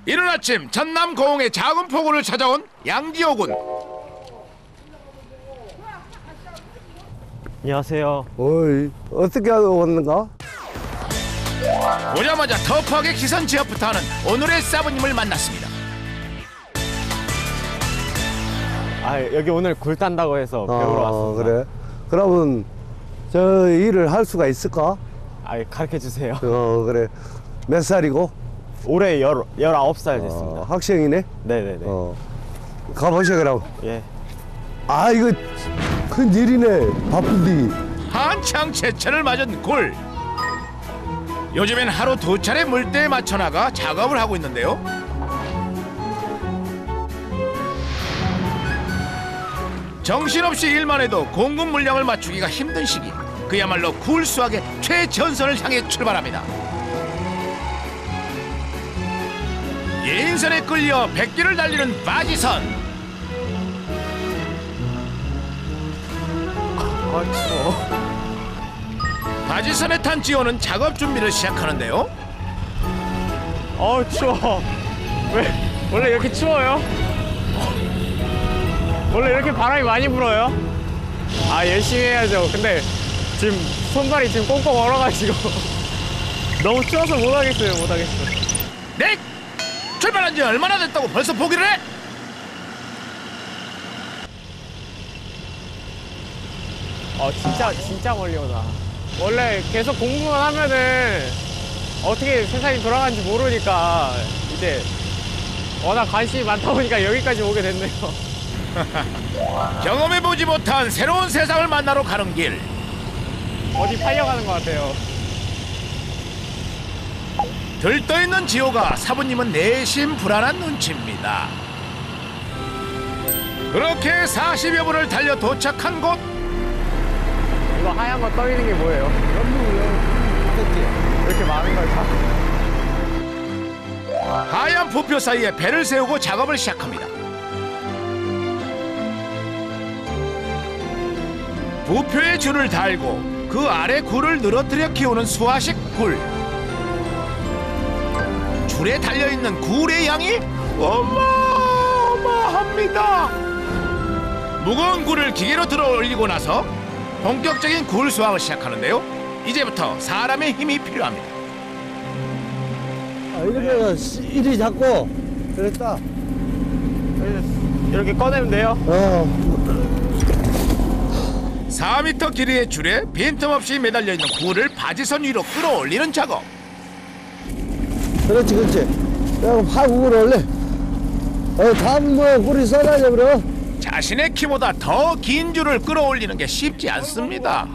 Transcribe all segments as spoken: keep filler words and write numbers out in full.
이른 아침 전남 고흥의 작은 포구를 찾아온 양지호 군. 안녕하세요. 어이, 어떻게 왔는가? 오자마자 터프하게 기선 제압부터 하는 오늘의 사부님을 만났습니다. 아, 여기 오늘 굴 딴다고 해서 배우러 왔습니다. 그래? 그러면 저 일을 할 수가 있을까? 아, 가르쳐 주세요. 어, 그래. 몇 살이고? 올해 열, 열아홉 살 됐습니다. 어, 학생이네? 네네네. 어. 가보셔, 그럼. 예. 아, 이거 큰 일이네. 바쁜디. 한창 제철을 맞은 굴. 요즘엔 하루 두 차례 물때에 맞춰 나가 작업을 하고 있는데요. 정신없이 일만 해도 공급 물량을 맞추기가 힘든 시기. 그야말로 굴 수확의 최전선을 향해 출발합니다. 예인선에 끌려 백기를 달리는 바지선. 아, 추워. 바지선에 탄 지호는 작업 준비를 시작하는데요. 어, 추워. 왜, 원래 이렇게 추워요? 원래 이렇게 바람이 많이 불어요? 아, 열심히 해야죠. 근데 지금 손발이 지금 꽁꽁 얼어가지고 너무 추워서 못하겠어요, 못하겠어. 네! 출발한 지 얼마나 됐다고 벌써 포기를 해? 어, 진짜 진짜 멀리 오다. 원래 계속 공부만 하면은 어떻게 세상이 돌아가는지 모르니까 이제 워낙 관심이 많다 보니까 여기까지 오게 됐네요. 경험해보지 못한 새로운 세상을 만나러 가는 길. 어디 팔려가는 것 같아요. 들떠있는 지호가 사부님은 내심 불안한 눈치입니다. 그렇게 사십여 분을 달려 도착한 곳. 이거 하얀 거 떠 있는 게 뭐예요? 왜 이렇게 많은 걸까? 하얀 부표 사이에 배를 세우고 작업을 시작합니다. 부표에 줄을 달고 그 아래 굴을 늘어뜨려 키우는 수화식 굴. 줄에 달려있는 굴의 양이 어마어마합니다. 무거운 굴을 기계로 들어 올리고 나서 본격적인 굴 수확을 시작하는데요. 이제부터 사람의 힘이 필요합니다. 아, 이렇게 이리 잡고, 그랬다. 이렇게 꺼내면 돼요? 어. 사 미터 길이의 줄에 빈틈없이 매달려 있는 굴을 바지선 위로 끌어올리는 작업. 그렇지, 그렇지. 그리고 파국을 올래. 어, 다음 뭐, 굴이 쏟아져, 버려. 자신의 키보다 더 긴 줄을 끌어올리는 게 쉽지 않습니다.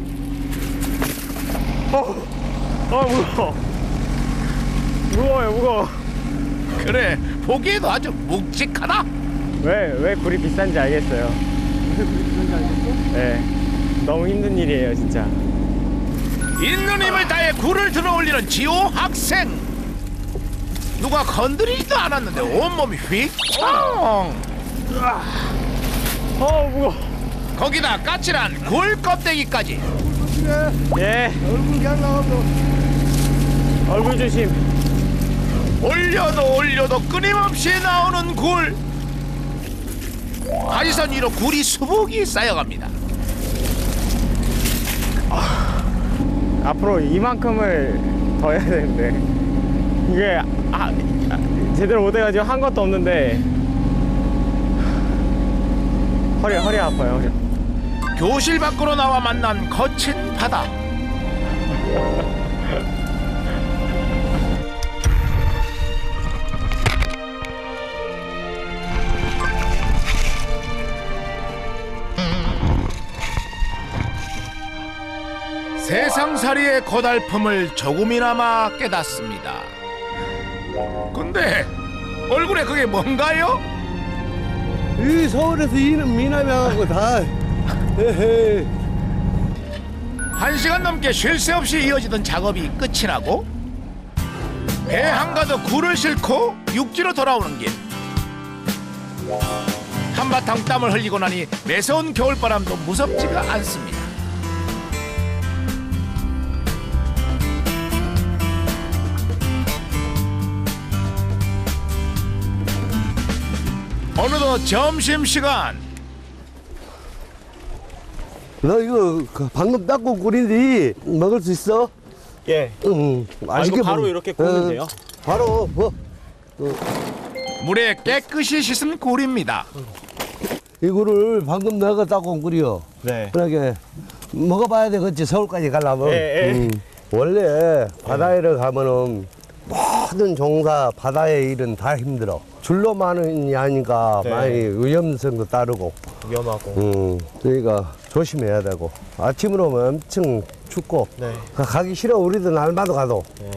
어, 어 무거워. 무거워요, 무거워. 그래, 보기에도 아주 묵직하다. 왜, 왜 굴이 비싼지 알겠어요. 왜 굴이 비싼지 알겠어? 네. 너무 힘든 일이에요, 진짜. 있는 힘을 다해 굴을 들어올리는 지호 학생. 누가 건드리지도 않았는데 온몸이 휙청. 어, 무거워. 거기다 까칠한 굴 껍데기까지. 예. 얼굴 그냥 나가면. 얼굴 조심. 올려도 올려도 끊임없이 나오는 굴. 바지선 위로 굴이 수북이 쌓여갑니다. 앞으로 이만큼을 더 해야 되는데 이게 아, 아, 제대로 못해가지고 한 것도 없는데 허리 허리 아파요. 허리. 교실 밖으로 나와 만난 거친 바다. 세상살이의 고달픔을 조금이나마 깨닫습니다. 근데 얼굴에 그게 뭔가요? 이 서울에서 이는 미남이 하고 다. 헤헤. 한 시간 넘게 쉴 새 없이 이어지던 작업이 끝이 나고 배 한가득 굴을 싣고 육지로 돌아오는 길. 한바탕 땀을 흘리고 나니 매서운 겨울바람도 무섭지가 않습니다. 어느덧 점심시간. 너 이거 그 방금 닦고 꿀인데 먹을 수 있어? 예. 응. 아, 이거 바로 먹- 이렇게 구우면 응. 돼요? 바로 뭐 물에 깨끗이 씻은 꿀입니다. 이거를 방금 내가 닦고 온 꿀이요. 네. 그러게 먹어봐야 되겠지 서울까지 가려면. 예, 예. 음. 원래 바다에를 가면은 모든 종사 바다의 일은 다 힘들어. 줄로만이 아니까 네. 많이 위험성도 따르고. 위험하고. 음. 그러니까 조심해야 되고. 아침으로 오면 엄청 춥고. 네. 가- 가기 싫어 우리도 날마다 가도. 네.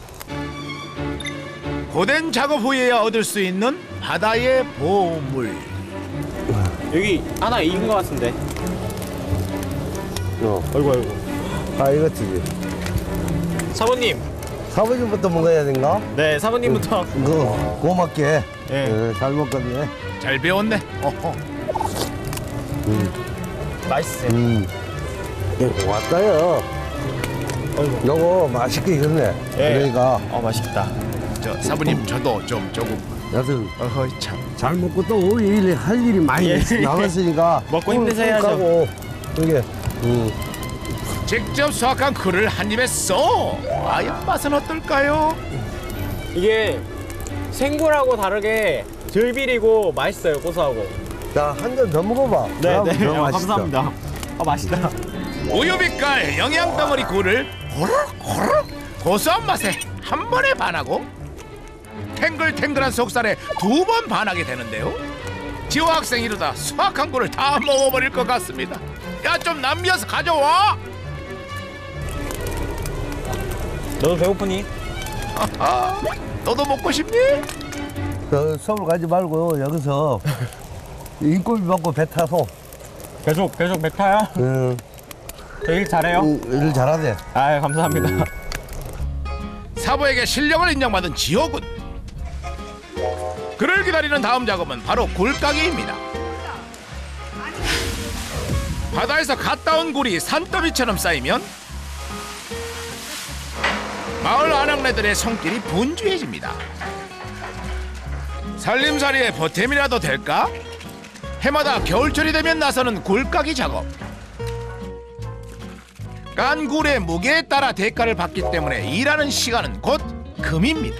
고된 작업 후에야 얻을 수 있는 바다의 보물. 여기 하나 익은 것 같은데. 어. 아이고 아이고. 아 이거지. 사모님. 사부님부터 먹어야 된가? 네, 사모님부터. 그거 고맙게. 예. 예, 잘 먹겠네. 잘 배웠네. 어허. 맛있어요. 음. 예, 왔다요. 아이고. 요거 맛있게 익었네. 예. 그러니까 어, 맛있다. 저 사부님 저도 좀 조금. 나도 어허 참. 잘 먹고 또 우리 일 할 일이 많이 예. 남았으니까 먹고 힘내셔야죠. 하고 이게 음. 직접 수확한 꿀을 한 입에 쏙. 과연 맛은 어떨까요? 이게 생굴하고 다르게 덜 비리고 맛있어요, 고소하고. 자, 한 잔 더 먹어봐. 네, 그럼 네. 더 어, 맛있다. 감사합니다. 아, 맛있다. 우유빛깔 영양 덩어리 꿀을 호로록 고소한 맛에 한 번에 반하고 탱글탱글한 속살에 두 번 반하게 되는데요. 지호 학생 이러다 수확한 꿀을 다 먹어버릴 것 같습니다. 야, 좀 남겨서 가져와. 너도 배고프니? 아하, 너도 먹고 싶니? 저 서울 가지 말고 여기서 인건비 받고 배 타서 계속 계속 배 타요? 음, 일 잘해요? 음, 일 잘하네. 아, 감사합니다. 사부에게 실력을 인정받은 지호군. 그를 기다리는 다음 작업은 바로 굴까기입니다. 바다에서 갓 따온 굴이 산더미처럼 쌓이면 마을 아낙네들의 손길이 분주해집니다. 살림살이의 보탬이라도 될까? 해마다 겨울철이 되면 나서는 굴까기 작업. 깐 굴의 무게에 따라 대가를 받기 때문에 일하는 시간은 곧 금입니다.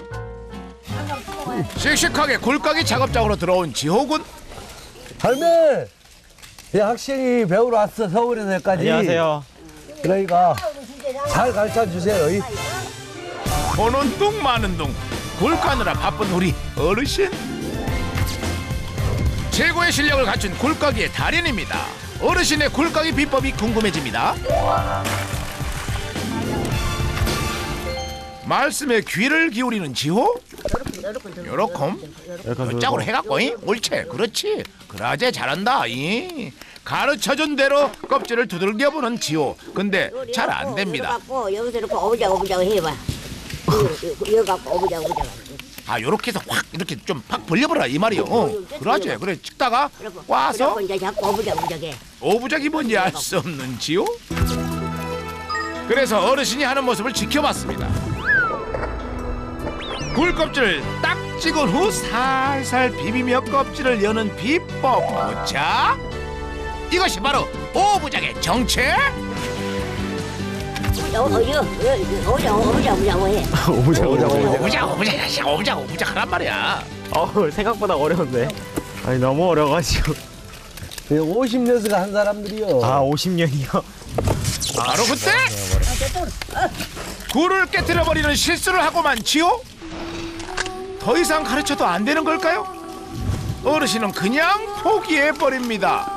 씩씩하게 굴까기 작업장으로 들어온 지호군. 할매! 이 학생이 배우러 왔어, 서울에서 여기까지. 안녕하세요. 그러니까 잘 가르쳐 주세요. 이. 보는 둥 마는 둥 굴 까느라 바쁜 우리 어르신. 최고의 실력을 갖춘 굴까기의 달인입니다. 어르신의 굴까기 비법이 궁금해집니다. 말씀에 귀를 기울이는 지호. 요렇콤 요짝으로 해갖고 이? 옳지 그렇지 그라제 잘한다 이. 가르쳐준 대로 껍질을 두들겨보는 지호. 근데 잘 안됩니다. 갖고 여기서 이렇게 오부작 오부작 해봐. 이거 갖고 오부작 오부작. 아 요렇게 해서 확 이렇게 좀 팍 벌려버라 이 말이요. 어, 그러지 그래 찍다가 와서 이제 자꾸 오부작 오부작 해. 오부작이 뭔지 알 수 없는 지호. 그래서 어르신이 하는 모습을 지켜봤습니다. 굴 껍질을 딱 찍은 후 살살 비비며 껍질을 여는 비법. 자, 이것이 바로 오부작의 정체. 어, 어, 이거 오부작 오부작 오부작 해. 오부작, 오부작. 오부작 오부작 오부작 오부작 하란 말이야. 어, 생각보다 어려운데. 아니, 너무 어려가지고. 오십 년수가 한 사람들이요. 아, 오십 년이요? 바로 그때 굴을 깨뜨려 버리는 실수를 하고만 지호. 더 이상 가르쳐도 안 되는 걸까요? 어르신은 그냥 포기해 버립니다.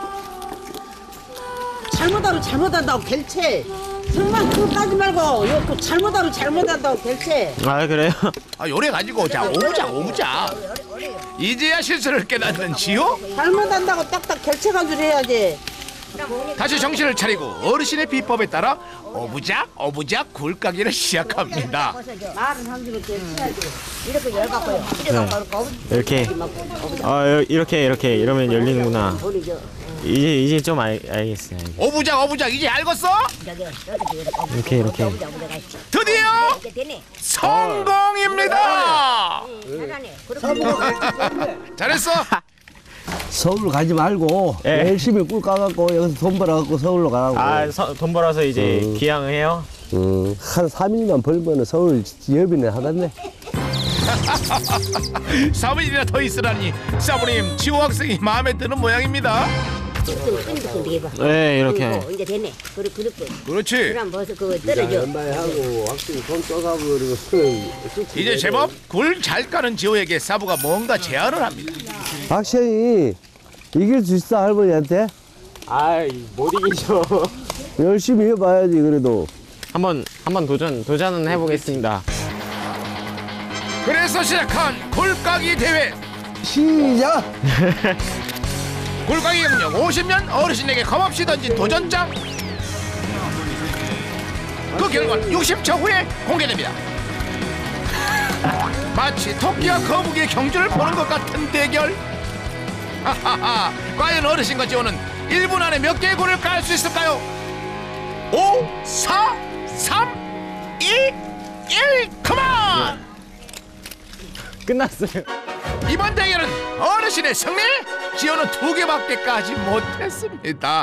잘못하면 잘못한다고 결체. 정말 그거 따지 말고 이거 그 잘못하면 잘못한다고 결체. 아, 그래요? 아, 요래 가지고 자 오부작 오부작. 이제야 실수를 깨닫는 지호. 잘못한다고 딱딱 결체가지고 해야지. 다시 정신을 차리고 어르신의 비법에 따라 오부작 오부작 굴까기를 시작합니다. 말은 한식을 결체해야지. 이렇게 열갖고요. 이렇게 갖고 이렇게. 아, 이렇게, 이렇게. 이러면 열리는구나. 우리 저 이제, 이제 좀 알, 알겠어요. 오부작 오부작 이제 알겠어? 저기 이렇게, 이렇게. 오부작 오부작 하시. 드디어 이렇게 되네. 성공입니다. 잘하네. 그렇게 잘했어. 서울 가지 말고 예. 열심히 꿀 까갖고 여기서 돈 벌어갖고 서울로 가라고. 아, 서, 돈 벌어서 이제 음. 귀향을 해요? 음, 한 삼 일만 벌면 서울 여비네 하겠네. 삼 일이나 더 있으라니 사부님 지호 학생이 마음에 드는 모양입니다. 네, 이렇게. 그리고 이제 되네. 그리고 그렇게. 그렇지. 그럼 벌써 그거 떨어져. 연말 하고 확실히 돈 쏟아버리고 이제 제법 굴 잘 까는 지호에게 사부가 뭔가 제안을 합니다. 박시영이 이길 수 있어 할머니한테? 아, 못 이기죠. 열심히 해봐야지 그래도. 한번, 한번 도전, 도전은 해보겠습니다. 그래서 시작한 굴까기 대회. 시작! 굴까기 경력 오십 년 어르신에게 겁없이 던진 도전장. 그 결과는 육십 초 후에 공개됩니다. 마치 토끼와 거북이의 경주를 보는 것 같은 대결. 하하하. 과연 어르신과 지호는 일 분 안에 몇 개의 굴을 깔 수 있을까요? 오, 사, 삼, 이, 일, 컴온! 끝났어요. 이번 대결은 어르신의 승리. 지호는 두 개밖에 까지 못했습니다.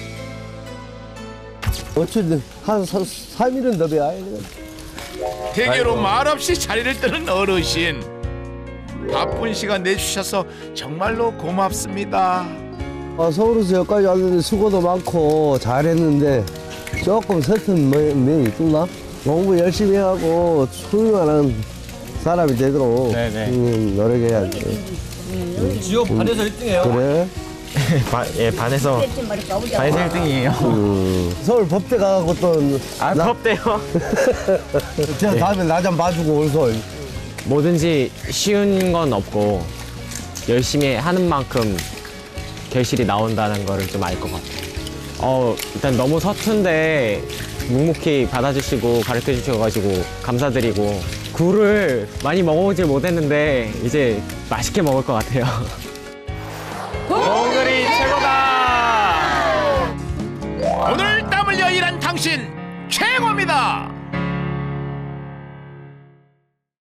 어쨌든 한 삼 일은 더 배워야 돼. 대결로 말없이 자리를 뜨는 어르신. 바쁜 시간 내주셔서 정말로 고맙습니다. 아, 서울에서 여기까지 왔는데 수고도 많고 잘했는데 조금 서툰 면이 있구나. 공부 열심히 하고 훌륭한 사람이 되도록 네네. 음, 노력해야지. 지호 반에서 일 등이에요. 그래? 반, 예, 반에서, 반에서 일 등이에요. 음, 서울 법대 가고 또 아, 나- 부럽대요. 제가 다음에 나 좀 봐주고 올서. 뭐든지 쉬운 건 없고 열심히 하는 만큼 결실이 나온다는 거를 좀 알 것 같아요. 어, 일단 너무 서툰데 묵묵히 받아주시고 가르쳐 주셔가지고 감사드리고 굴을 많이 먹어보질 못했는데 이제 맛있게 먹을 것 같아요. 굴이 최고다! 오늘 땀 흘려 일한 당신 최고입니다.